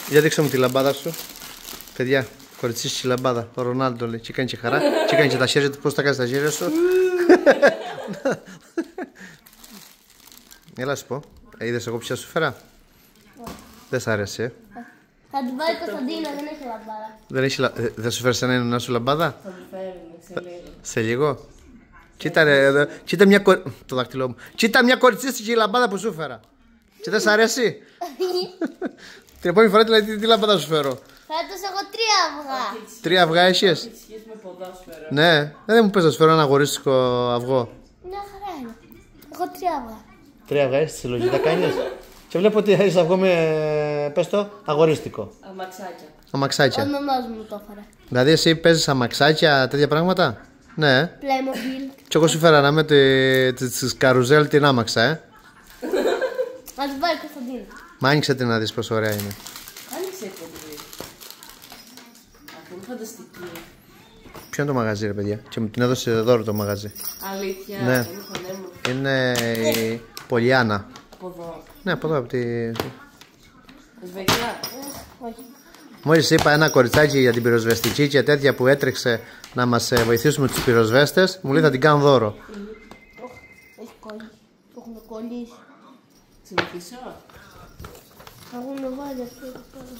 Για δείξε μου τη λαμπάδα σου. Παιδιά, κοριτσίσει τη λαμπάδα. Ο Ρονάλντο λέει. Και κάνει και χαρά. Και κάνει και τα χέρια του. Πώς τα κάνει τα χέρια σου. Έλα σου πω. Είδες εγώ ποια σου φέρα. Δεν σ' άρεσε. Θα την πάρει η Κωνσταντίνα, δεν έχει λαμπάδα. Δεν σου φέρεις ένα σου λαμπάδα. Θα μου φέρουν σε λίγο. Σε λίγο. Κοίτα ρε, κοίτα μια το δάχτυλό μου. Κοίτα μια κοριτσίστικη λαμπάδα που σου φέρα. Και δεν σ' αρέσει. Την επόμενη φορά δηλαδή τι λαμπάδα σου φέρω. Φέτος έχω 3 αυγά. 3 αυγά έχεις. Ναι, δεν μου πες να σου φέρω ένα αγορίστικο αυγό. Μια χαρά είναι. Έχω 3 αυγά. 3 αυγά έχεις, συλλογή τα κάνεις. Και βλέπω ότι έχεις αυγό με, πες το, αγορίστικο. Αμαξάκια. Αμαξάκια. Ο μαμάς μου το έφερε. Δηλαδή εσύ παίζεις αμαξάκια, τέτοια πράγματα. Ναι. Playmobil. Και εγώ σου φέρα να με τις καρουζέλ την άμαξα, Θα την πάρει η Κωνσταντίνα. Μα άνοιξε την να δεις πόσο ωραία είναι. Άνοιξε πολύ. Αυτό είναι φανταστική. Ποιο είναι το μαγαζί ρε παιδιά. Και μου την έδωσε δώρο το μαγαζί. Αλήθεια, Ναι. είναι πανέμορφη. Είναι η Πολιάνα. Από εδώ. Ναι, από εδώ, από τη... Ουσβεκιά. Όχι. Μόλις είπα ένα κοριτσάκι για την πυροσβεστική και τέτοια που έτρεξε να μας βοηθήσουμε τους πυροσβέστες, μου λέει θα την κάνω δώρο. Έχει κολλήσει. Το έχουν κολλήσει. Συνεχίσω. Θα έχουν βάλει αυτό εδώ πέρα.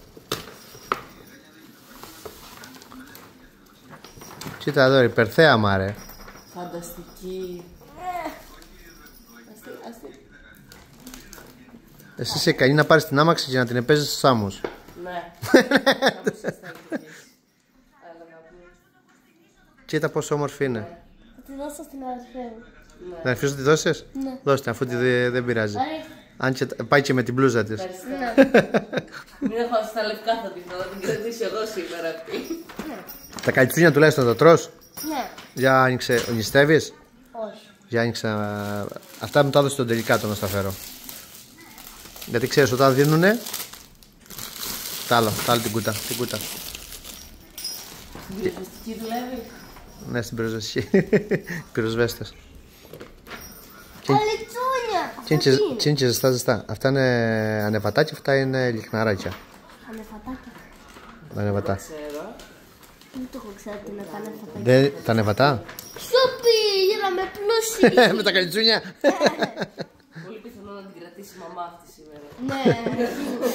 Κοίτα εδώ, υπερθέαμα ρε. Φανταστική. Εσύ είσαι ικανή να πάρεις την άμαξη και να την επέζεις στους άμμους. Ναι. Κοίτα πόσο όμορφη είναι. Θα τη δώσω στην αδερφή μου. Να αφήσω να τη δώσεις. Ναι. Δώστε την, αφού δεν πειράζει. Άρα, Αν και πάει και με την μπλούζα της. ναι. Μην έχω στα λευκά θα την δω, θα την κρατήσω εγώ σήμερα αυτή. Τα καλτσούνια τουλάχιστον τα τρως. Ναι. Για άνοιξε, νηστεύεις. Όχι. Για άνοιξε. Αυτά μου τα έδωσε τον τελικά το να στα φέρω. Γιατί ξέρεις όταν δίνουνε. Τα άλλο την κούτα. Την κούτα. Στην πυροσβεστική δουλεύει. Ναι, στην πυροσβεστική. Πυροσβέστες. Αλετσούνια! Τι είναι και ζεστά. Αυτά είναι ανεβατάκια, αυτά είναι λιχναράκια. Ανεβατάκια. Ανεβατά. Ξέρω. Δεν το έχω ξέρει τι να κάνει ανεβατάκια. Τα ανεβατά. Σούπι! Γίναμε πλούσιοι! Με τα καλτσούνια. Πολύ πιθανό να την κρατήσει η μαμά αυτή σήμερα. Ναι.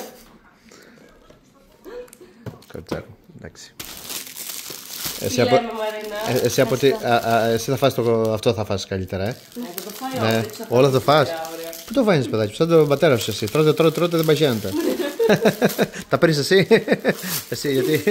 Κορτσάκι, εντάξει. Τι λέμε Μαρίνα. Εσύ θα φας αυτό θα φας καλύτερα, Θα το φάει Ναι, όλα. όλα θα φας. Πού το φάνεις παιδάκι, σαν τον πατέρα σου εσύ. Τρώτε, δεν παχαίνετε. Τα παίρνεις εσύ. Εσύ γιατί.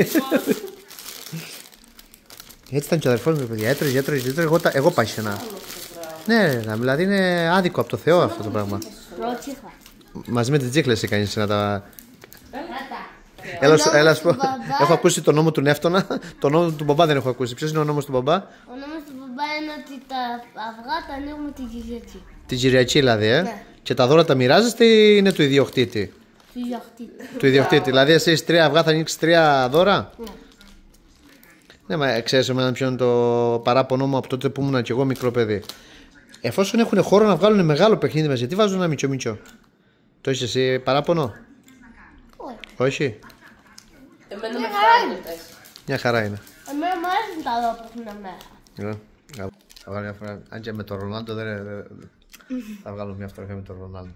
Έτσι ήταν και ο αδερφός μου, παιδιά. Έτρωγε. Εγώ πάχαινα. Ναι, δηλαδή είναι άδικο από το Θεό αυτό το πράγμα. Πρότσιχα. Μαζί με την τσίχλα εσύ κάνεις να τα. Πάτα. Έλα σου πω. Έχω ακούσει τον νόμο του Νεύτωνα. Τον νόμο του μπαμπά δεν έχω ακούσει. Ποιος είναι ο νόμος του μπαμπά? Ο νόμος του μπαμπά είναι ότι τα αυγά τα ανοίγουμε την Κυριακή. Την Κυριακή δηλαδή, Ναι. Και τα δώρα τα μοιράζεστε ή είναι του ιδιοκτήτη? Του ιδιοκτήτη. Του ιδιοκτήτη. Δηλαδή, εσύ έχεις 3 αυγά, θα ανοίξεις 3 δώρα. Ναι. Ναι, μα ξέρεις εμένα ποιο είναι το παράπονο μου από τότε που ήμουν και εγώ μικρό παιδί. Εφόσον έχουν χώρο να βγάλουν μεγάλο παιχνίδι μας, γιατί βάζουν ένα μιτσο. Το έχεις εσύ παράπονο? Όχι. Όχι. Εμένα με φαίνεται. Μια χαρά είναι. Εμένα μου αρέσουν τα δώρα που έχουν μέσα. Αν και με τον Ρονάλντο θα βγάλω μια φωτογραφία με τον Ρονάλντο.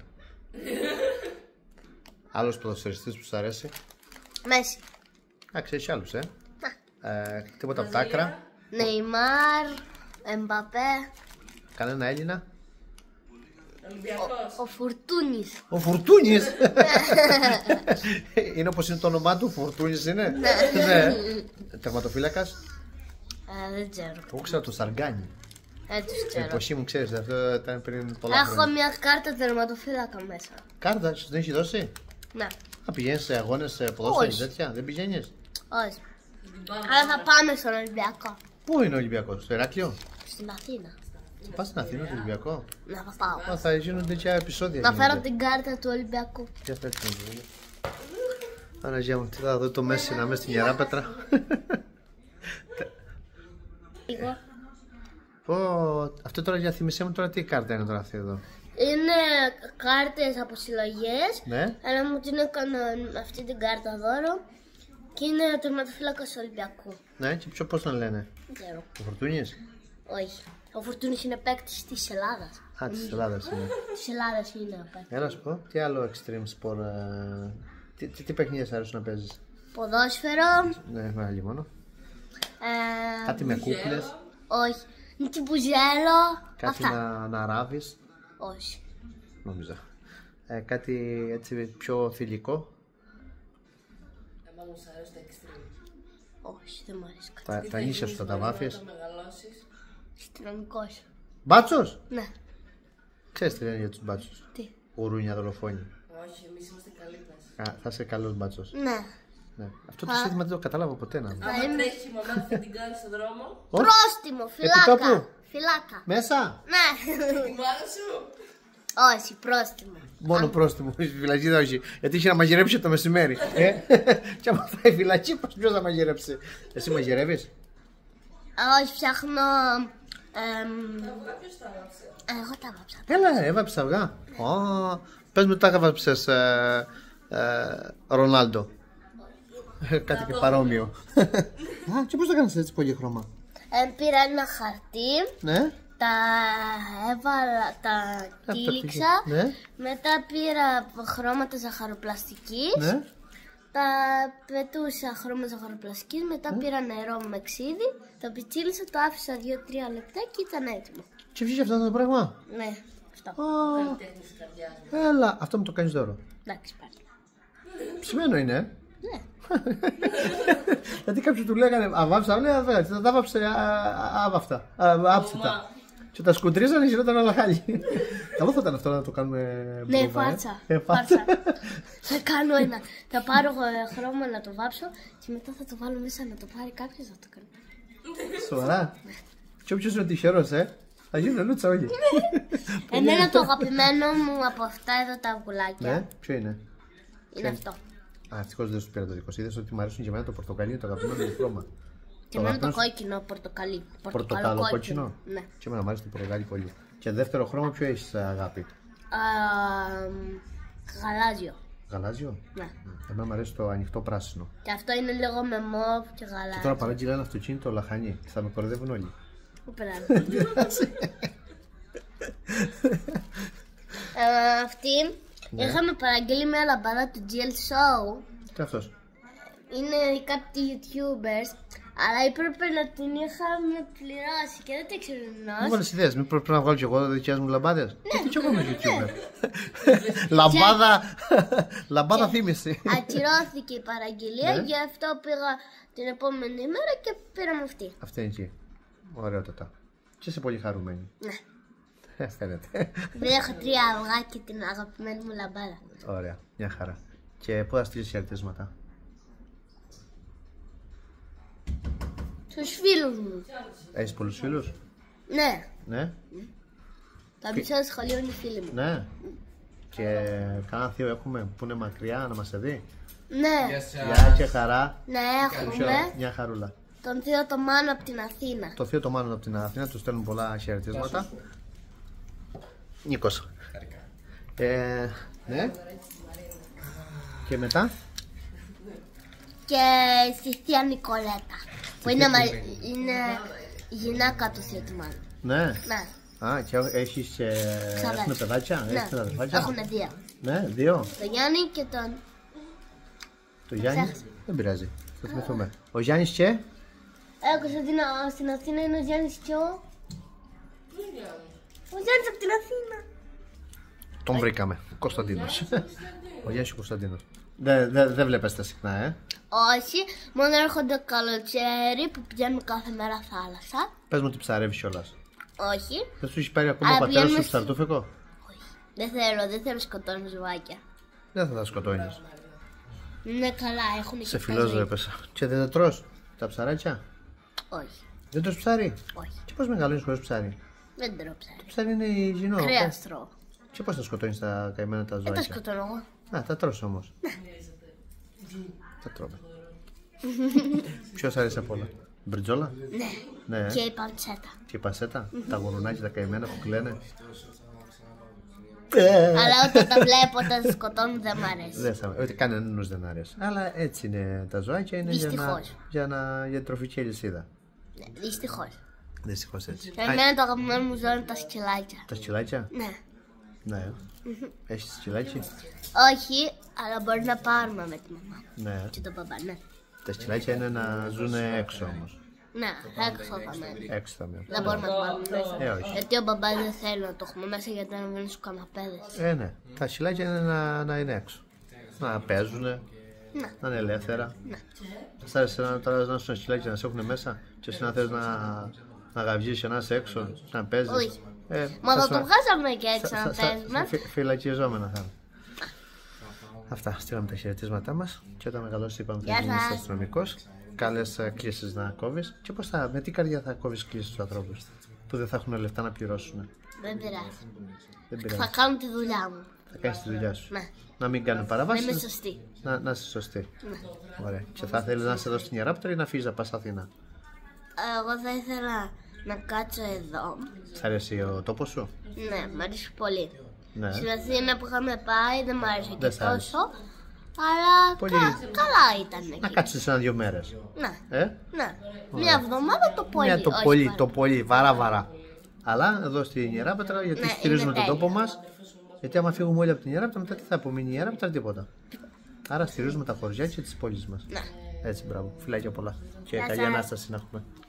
Άλλος ποδοσφαιριστής που σου αρέσει? Μέση. Εντάξει, έχει άλλους, τίποτα από τα άκρα. Νεϊμάρ, Εμπαπέ, Κανένα Έλληνα? Ολυμπιακός. ο Φουρτούνης. Ο Φουρτούνης! Είναι όπως είναι το όνομά του, Φουρτούνης είναι? Ναι. Τερματοφύλακας? Δεν ξέρω. Εγώ ξέρω το Σαργκάνι. Δεν τους Η ξέρω. εποχή μου ξέρεις, αυτό ήταν πριν πολλά Έχω χρόνια. μια κάρτα τερματοφύλακα μέσα. Κάρτα, σου την έχει δώσει? Ναι. Να πηγαίνεις σε αγώνες ποδόσφαιρο και Όχι. τέτοια, δεν πηγαίνεις? Όχι. Αλλά θα πάμε στον Ολυμπιακό. Πού είναι ο Ολυμπιακός, στο Ηράκλειο? Στην Αθήνα. Θα πας στην Αθήνα, στο Ολυμπιακό? Να θα πάω. Θα γίνονται τέτοια επεισόδια. Να φέρω γίνονται. την κάρτα του Ολυμπιακού. Για φέρτε την δουλειά. Παναγία μου, τι θα δω το Μέση να μέσα στην Ιεράπετρα. Εγώ. Πω, αυτό τώρα για θυμισέ μου τώρα τι κάρτα είναι τώρα αυτή εδώ. Είναι κάρτες από συλλογές. Ναι. Αλλά μου την έκαναν αυτή την κάρτα δώρο. Και είναι ο τερματοφύλακας του Ολυμπιακού. Ναι, και πώς τον λένε. Δεν ξέρω. Ο Φορτούνης. Όχι. Ο Φορτούνης είναι παίκτης της Ελλάδας. Α, της Ελλάδας είναι. Της Ελλάδας είναι ο παίκτης. Έλα σου πω, τι άλλο extreme sport. Τι παιχνίδια σ' αρέσουν να παίζεις. Ποδόσφαιρο. Ναι, βάλει μόνο. Ε, Κάτι με κούκλες. όχι. Τσιμπουζέλο. Κάτι Αυτά. να ράβεις. Όχι. Νόμιζα. Κάτι έτσι πιο θηλυκό. Εμένα μου αρέσει το extreme. Όχι, δεν μου αρέσει κάτι. Τα νύσια σου θα τα βάφεις. Όταν μεγαλώσεις. Αστυνομικός. Μπάτσος! Ναι. Ξέρεις τι λένε για τους μπάτσους. Τι. Γουρούνια δολοφόνοι. Όχι, εμείς είμαστε καλοί μας. Θα είσαι καλός μπάτσος. Ναι. Ναι. Αυτό το σύνθημα δεν το κατάλαβα ποτέ να. Άμα τρέχει η μαμά θα την κάνει στον δρόμο. Πρόστιμο, φυλάκα. Επιτόπου. Φυλάκα. Μέσα! Ναι. Τη μάνα σου. Όχι, πρόστιμο. Μόνο πρόστιμο. Στη φυλακή δεν όχι. Γιατί είχε να μαγειρέψει το μεσημέρι. Και άμα φάει φυλακή, ποιος θα μαγειρέψει. Εσύ μαγειρεύεις. Όχι, φτιάχνω. Ποιος τα άβαψε. Εγώ τα βάψα. Έλα, έβαψες αυγά. Πες μου, τα έβαψες Ρονάλντο. Κάτι και παρόμοιο. Και πώς το κάνεις έτσι πολύχρωμα. Πήρα ένα χαρτί. Ναι. Τα έβαλα, τα τύλιξα. Ναι. Μετά πήρα χρώματα ζαχαροπλαστικής. Ναι. Τα πετούσα χρώμα ζαχαροπλαστικής. Μετά πήρα νερό με ξύδι. Το πιτσίλησα, το άφησα 2-3 λεπτά και ήταν έτοιμο. Και βγήκε αυτό το πράγμα. Ναι, αυτό. Τέχνη της καρδιάς μου. Έλα, αυτό μου το κάνεις δώρο. Εντάξει, πάλι. Ψημένο είναι. Ναι. Γιατί κάποιοι του λέγανε αβάψα, λέει αβάψα, τα βάψε άβαυτα, άψητα. Και τα σκουντρίζανε γινόταν όλα χάλι. Καλό θα ήταν αυτό να το κάνουμε. Ναι, φάτσα. Φάτσα. Θα κάνω ένα. Θα πάρω χρώμα να το βάψω και μετά θα το βάλω μέσα να το πάρει κάποιος να το κάνει. Σοβαρά. Και όποιος είναι τυχερός, θα γίνουν λούτσα όλοι. Εμένα το αγαπημένο μου από αυτά εδώ τα αυγουλάκια Ναι, ποιο είναι. είναι αυτό. Α, ευτυχώς δεν σου πήρα το δικό σου. Είδες ότι μου αρέσουν και εμένα το πορτοκαλί, το αγαπημένο μου χρώμα. Και εμένα το κόκκινο πορτοκαλί. Πορτοκαλό κόκκινο. Ναι. Και εμένα μου αρέσει το πορτοκαλί πολύ. Και δεύτερο χρώμα, ποιο έχεις αγάπη. Γαλάζιο. Γαλάζιο. Ναι. Εμένα μου αρέσει το ανοιχτό πράσινο. Και αυτό είναι λίγο με μοβ και Και τώρα γαλάζιο. παράγγειλα ένα αυτοκίνητο λαχανί. Θα με κοροϊδεύουν όλοι. Πού περάμε. Αυτή είχαμε παραγγείλει μια λαμπάδα του GL Show. Τι αυτός. Είναι κάποιοι YouTubers, αλλά έπρεπε να την είχαμε πληρώσει και δεν το ξέρω Μου ενός. βάλεις ιδέες, μην πρέπει να βγάλω κι εγώ δικές μου λαμπάδες. Γιατί κι εγώ είμαι YouTuber. Λαμπάδα θύμηση. Ακυρώθηκε η παραγγελία, Ναι. γι' αυτό πήγα την επόμενη μέρα και πήραμε αυτή. Αυτή είναι εκεί. Ωραιότατα. Και είσαι πολύ χαρούμενη. Ναι. Φαίνεται. Δεν έχω 3 αυγά και την αγαπημένη μου λαμπάδα. Ωραία, μια χαρά. Και πού θα στείλεις χαιρετίσματα. Στους φίλους μου. Έχεις πολλούς φίλους. Ναι, Ναι. τα μισά σχολείο είναι φίλοι μου. Ναι. Και κανένα θείο έχουμε που είναι μακριά να μας δει. Ναι, Γεια και χαρά. ναι, έχουμε Μια χαρούλα. τον θείο το Μάνο από την Αθήνα. Το θείο το Μάνο από την Αθήνα, του στέλνουν πολλά χαιρετίσματα. Νίκος. Ναι. Και μετά. Και στη θεία Νικολέτα. Που είναι η γυναίκα του θείου του Μάνου. Ναι. Ναι, Α, και έχεις έχουν παιδάκια, έχεις ναι. αδερφάκια. Έχουν 2. Ναι, 2. Το Γιάννη και τον. Το Γιάννη. Ξέχασα. Δεν πειράζει. Θα θυμηθούμε. Ο Γιάννης και. Κωνσταντίνα, στην Αθήνα είναι ο Γιάννης και ο Γιάννης από την Αθήνα. Τον βρήκαμε. Κωνσταντίνος. Ο Γιάννης και ο Κωνσταντίνος. Δεν βλέπεστε συχνά, Όχι, μόνο έρχονται καλοκαίρι που πηγαίνουν κάθε μέρα θάλασσα. Πες μου ότι ψαρεύεις κιόλας. Όχι, Δεν σου έχει πάρει ακόμα ο Α, πατέρας σου πηγαίνουμε ψαρτούφεκο. δεν θέλω σκοτώνω ζουβάκια. Δεν θα τα σκοτώνεις. Ναι, καλά, έχουν και Σε αυτά φιλός ζωή. έπεσα. Και δεν τα τρως τα ψαράκια. Όχι, Δεν τρως ψάρι. όχι, Και πώς μεγαλώνεις χωρίς ψάρι. δεν τρώω ψάρι. Το ψάρι είναι υγιεινό. Κρέας τρώω. Και πώς θα σκοτώνεις τα καημένα τα Δεν τα ζωάκια. σκοτώνω εγώ. Α, τα τρως όμως. Τα τρώμε. Ποιος άρεσε απ' όλα. Μπριτζόλα. Ναι, Ναι. και η παντσέτα. Και η πασέτα. Τα γουρουνάκια τα καημένα που κλαίνε. Αλλά όταν τα βλέπω, όταν τα σκοτώνουν, δεν μ' αρέσει. Ούτε κανένας δεν αρέσει. Αλλά έτσι είναι τα ζωάκια, είναι για την τροφική αλυσίδα. Ναι, δυστυχώς. Δυστυχώς έτσι. Εμένα το αγαπημένο μου ζώο είναι τα σκυλάκια. Τα σκυλάκια? Ναι. Ναι. Έχεις σκυλάκι? Όχι, αλλά μπορεί να πάρουμε με τη μαμά Ναι. και τον μπαμπά, ναι. Τα σκυλάκια είναι να ζουν έξω όμως. Ναι, έξω θα μένει. Έξω θα μένουν. Δεν μπορούμε να το βάλουμε μέσα. Όχι. Γιατί ο μπαμπάς δεν θέλει να το έχουμε μέσα γιατί να μείνουν στους καναπέδες. Ναι. Τα σκυλάκια είναι να είναι έξω. Να παίζουν, να είναι ελεύθερα. Σ' άρεσε τώρα να σου σκυλάκι να σε έχουν μέσα και εσύ να θες να γαυγείς και να είσαι έξω, να παίζεις? Όχι. Μα θα το βγάζαμε και έτσι να παίζουμε. Φυλακιζόμενα θα είναι. Αυτά, στείλαμε τα χαιρετίσματά μας και όταν μεγαλώσει είπαμε θα γίνεις αστυνομικός. Καλές κλήσεις να κόβεις. Και με τι καρδιά θα κόβεις κλήσεις στους ανθρώπους που δεν θα έχουν λεφτά να πληρώσουν? Δεν πειράζει. Δεν πειράζει. Θα κάνω τη δουλειά μου. Θα κάνεις τη δουλειά σου. Ναι. Να μην κάνουν παραβάσεις. Να είμαι σωστή. Να είσαι σωστή. Ναι. Ωραία. Και θα θέλεις να είσαι εδώ στην Ιεράπετρα ή να φύγεις να πας Αθήνα? Εγώ θα ήθελα να κάτσω εδώ. Σ' αρέσει ο τόπος σου? Ναι, μ' αρέσει πολύ. Ναι. Στην Αθήνα που είχαμε πάει δεν μ' άρεσε και Δεν σ' άρεσε. τόσο. Αλλά Πολύ. καλά ήταν Να εκεί. κάτσεις 1-2 μέρες. Ναι. Ναι. Μια εβδομάδα το πολύ. Μια το όχι πολύ, πάρα. το πολύ, βαρά. Αλλά εδώ στην Ιεράπετρα, γιατί Ναι, στηρίζουμε είναι τον τέλειο. τόπο μας. Γιατί άμα φύγουμε όλοι από την Ιεράπετρα, μετά τι θα απομείνει η Ιεράπετρα? Τίποτα. Άρα στηρίζουμε τα χωριά και τις πόλεις μας. Ναι. Έτσι, μπράβο. Φιλάκια πολλά. Και Γεια καλή σας. Ανάσταση να έχουμε.